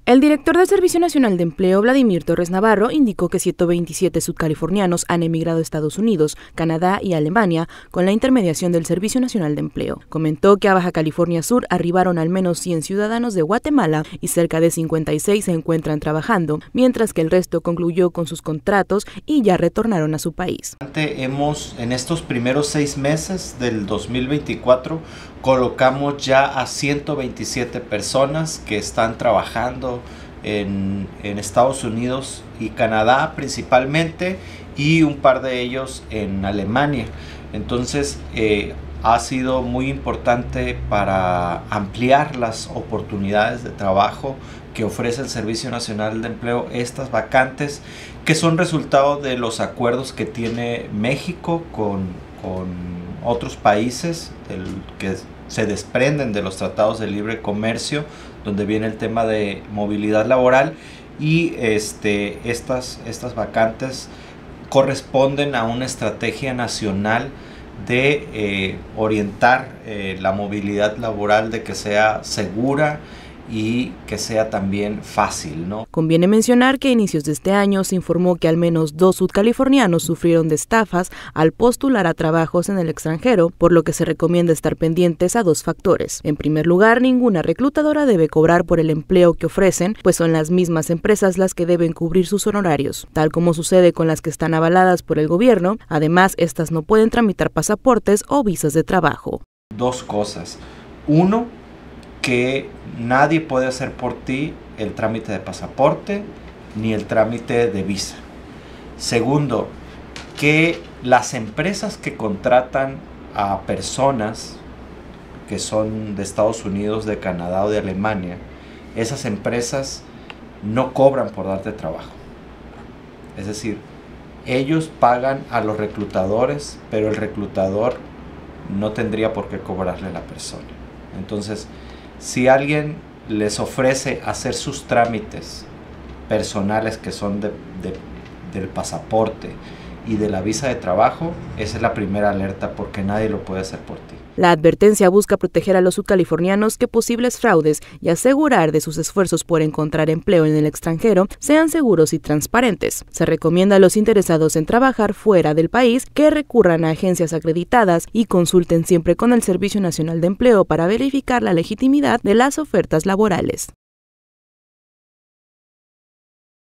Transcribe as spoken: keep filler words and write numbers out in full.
El director del Servicio Nacional de Empleo, Vladimir Torres Navarro, indicó que ciento veintisiete sudcalifornianos han emigrado a Estados Unidos, Canadá y Alemania con la intermediación del Servicio Nacional de Empleo. Comentó que a Baja California Sur arribaron al menos cien ciudadanos de Guatemala y cerca de cincuenta y seis se encuentran trabajando, mientras que el resto concluyó con sus contratos y ya retornaron a su país. Hemos, en estos primeros seis meses del dos mil veinticuatro, colocamos ya a ciento veintisiete personas que están trabajando en, en Estados Unidos y Canadá principalmente, y un par de ellos en Alemania. Entonces eh, ha sido muy importante para ampliar las oportunidades de trabajo que ofrece el Servicio Nacional de Empleo, estas vacantes que son resultado de los acuerdos que tiene México con, con otros países el, que se desprenden de los tratados de libre comercio, donde viene el tema de movilidad laboral, y este, estas, estas vacantes corresponden a una estrategia nacional de eh, orientar eh, la movilidad laboral, de que sea segura y que sea también fácil, ¿no? Conviene mencionar que a inicios de este año se informó que al menos dos sudcalifornianos sufrieron de estafas al postular a trabajos en el extranjero, por lo que se recomienda estar pendientes a dos factores. En primer lugar, ninguna reclutadora debe cobrar por el empleo que ofrecen, pues son las mismas empresas las que deben cubrir sus honorarios, tal como sucede con las que están avaladas por el gobierno. Además, estas no pueden tramitar pasaportes o visas de trabajo. Dos cosas. Uno, que nadie puede hacer por ti el trámite de pasaporte ni el trámite de visa. Segundo, que las empresas que contratan a personas que son de Estados Unidos, de Canadá o de Alemania, esas empresas no cobran por darte trabajo. Es decir, ellos pagan a los reclutadores, pero el reclutador no tendría por qué cobrarle a la persona. Entonces, si alguien les ofrece hacer sus trámites personales, que son de, de, del pasaporte y de la visa de trabajo, esa es la primera alerta, porque nadie lo puede hacer por ti. La advertencia busca proteger a los sudcalifornianos que posibles fraudes y asegurar de sus esfuerzos por encontrar empleo en el extranjero sean seguros y transparentes. Se recomienda a los interesados en trabajar fuera del país que recurran a agencias acreditadas y consulten siempre con el Servicio Nacional de Empleo para verificar la legitimidad de las ofertas laborales.